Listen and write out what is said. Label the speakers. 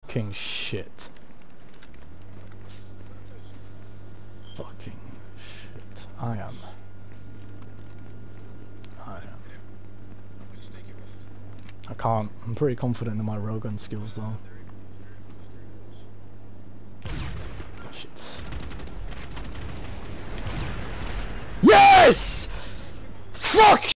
Speaker 1: Fucking shit. Fucking shit. I am. I can't. I'm pretty confident in my railgun skills though. Oh, shit. Yes! Fuck!